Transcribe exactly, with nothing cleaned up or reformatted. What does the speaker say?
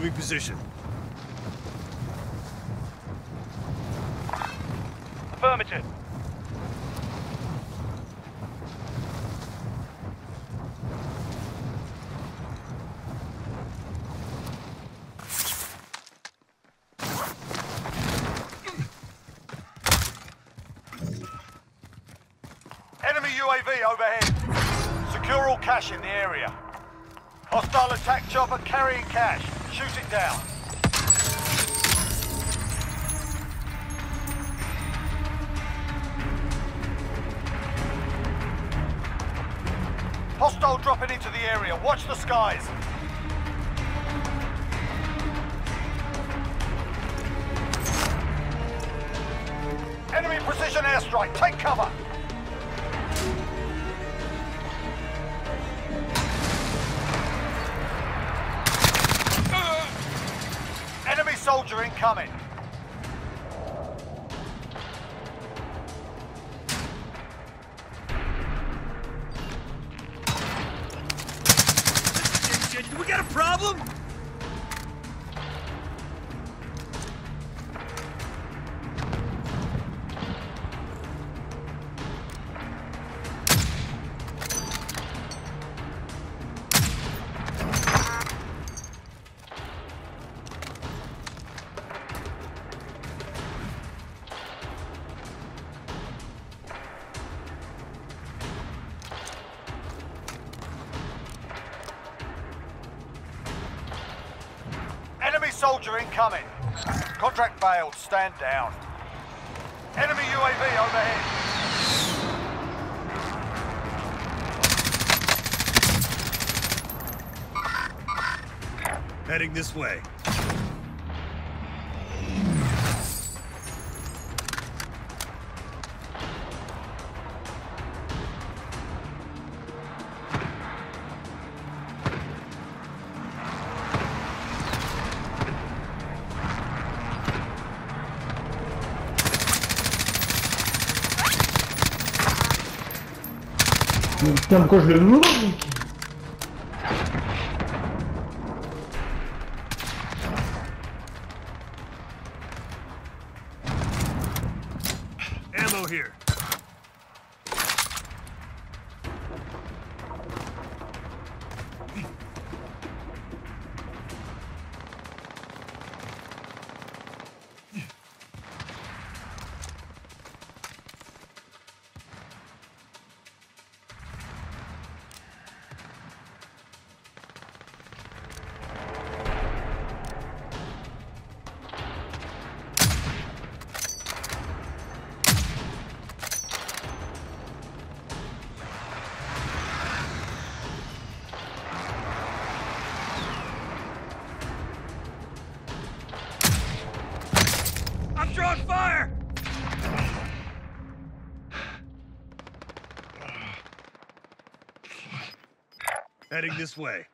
Moving position. Affirmative. Enemy U A V overhead. Secure all cash in the area. Hostile attack chopper carrying cash. Shoot it down. Hostile dropping into the area. Watch the skies. Enemy precision airstrike. Take cover. Enemy soldier incoming. Do we got a problem? Enemy soldier incoming. Contract failed. Stand down. Enemy U A V overhead. Heading this way. Putain, pourquoi je vais le voir? Ammo here. I'm drawing fire! Heading this way.